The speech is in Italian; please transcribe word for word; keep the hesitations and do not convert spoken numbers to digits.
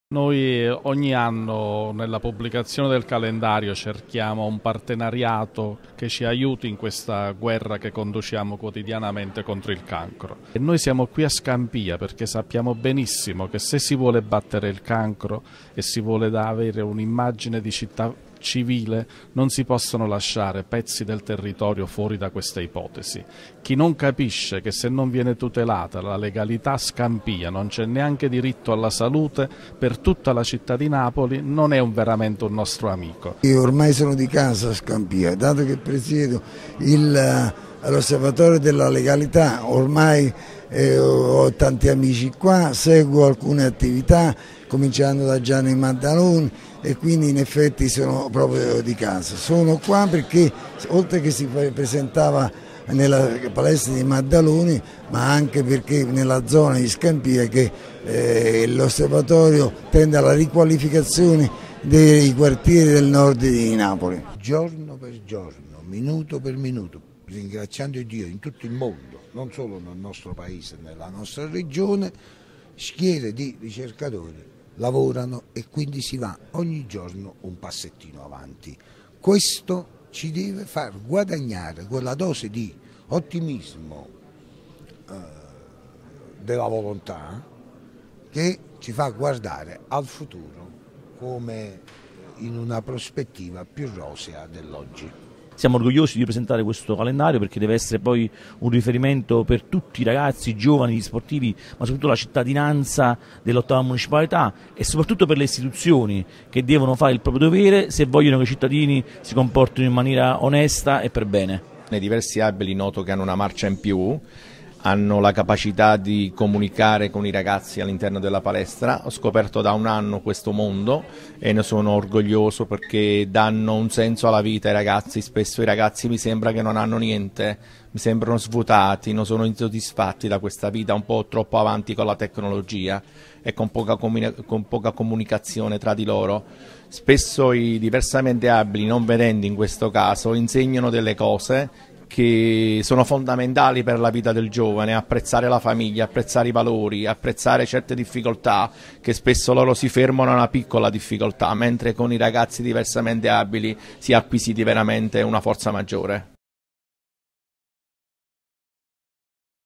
Noi ogni anno nella pubblicazione del calendario cerchiamo un partenariato che ci aiuti in questa guerra che conduciamo quotidianamente contro il cancro. E noi siamo qui a Scampia perché sappiamo benissimo che se si vuole battere il cancro e si vuole avere un'immagine di città civile non si possono lasciare pezzi del territorio fuori da questa ipotesi. Chi non capisce che se non viene tutelata la legalità a Scampia, non c'è neanche diritto alla salute per tutta la città di Napoli, non è un, veramente un nostro amico. Io ormai sono di casa a Scampia, dato che presiedo l'osservatorio della legalità, ormai eh, ho tanti amici qua, seguo alcune attività cominciando da Gianni Maddaloni e quindi in effetti sono proprio di casa. Sono qua perché oltre che si presentava nella palestra di Maddaloni, ma anche perché nella zona di Scampia che eh, l'osservatorio tende alla riqualificazione dei quartieri del nord di Napoli. Giorno per giorno, minuto per minuto, ringraziando Dio in tutto il mondo, non solo nel nostro paese, nella nostra regione, schiere di ricercatori lavorano e quindi si va ogni giorno un passettino avanti. Questo ci deve far guadagnare quella dose di ottimismo eh, della volontà che ci fa guardare al futuro come in una prospettiva più rosea dell'oggi. Siamo orgogliosi di presentare questo calendario perché deve essere poi un riferimento per tutti i ragazzi, i giovani, gli sportivi, ma soprattutto la cittadinanza dell'ottava municipalità e soprattutto per le istituzioni che devono fare il proprio dovere se vogliono che i cittadini si comportino in maniera onesta e per bene. Nei diversi abili noto che hanno una marcia in più, hanno la capacità di comunicare con i ragazzi all'interno della palestra. Ho scoperto da un anno questo mondo e ne sono orgoglioso perché danno un senso alla vita ai ragazzi. Spesso i ragazzi mi sembra che non hanno niente, mi sembrano svuotati, non sono insoddisfatti da questa vita un po' troppo avanti con la tecnologia e con poca, con poca comunicazione tra di loro. Spesso i diversamente abili, non vedendo in questo caso, insegnano delle cose che sono fondamentali per la vita del giovane: apprezzare la famiglia, apprezzare i valori, apprezzare certe difficoltà, che spesso loro si fermano a una piccola difficoltà, mentre con i ragazzi diversamente abili si è acquisiti veramente una forza maggiore.